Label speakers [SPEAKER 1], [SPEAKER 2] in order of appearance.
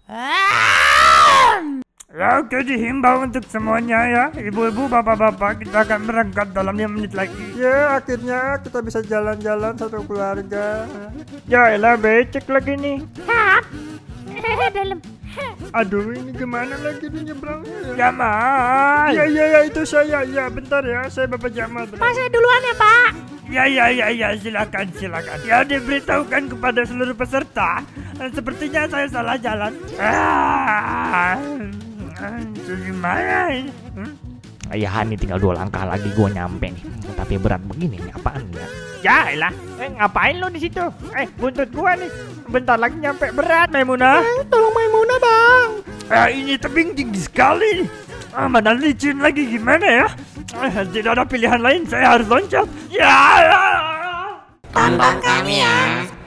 [SPEAKER 1] Ya, oke, dihimbau untuk semuanya ya. Ibu-ibu, bapak-bapak, kita akan berangkat dalam 5 menit lagi.
[SPEAKER 2] Ya, akhirnya kita bisa jalan-jalan satu keluarga.
[SPEAKER 1] Ya elah, becek lagi nih.
[SPEAKER 3] Dalam.
[SPEAKER 1] Aduh, ini gimana lagi nih nyebrangnya? Jamal. Ya, itu saya. Ya, bentar ya, saya Bapak Jamal.
[SPEAKER 3] Pak, saya duluan ya, Pak.
[SPEAKER 1] Ya, silakan. Ya, diberitahukan kepada seluruh peserta. Sepertinya saya salah jalan. Gimana ini?
[SPEAKER 4] Ya, ini tinggal 2 langkah lagi gue nyampe nih. Tapi berat begini nih, apaan ya?
[SPEAKER 1] Ya elah, ngapain lo di situ? Buntut gua nih. Bentar lagi nyampe, berat Maimunah.
[SPEAKER 2] Tolong Maimunah, Bang.
[SPEAKER 1] Ini tebing tinggi sekali. Mana licin lagi, gimana ya? Tidak ada pilihan lain, saya harus loncat. Ya.
[SPEAKER 5] Tonton kami ya.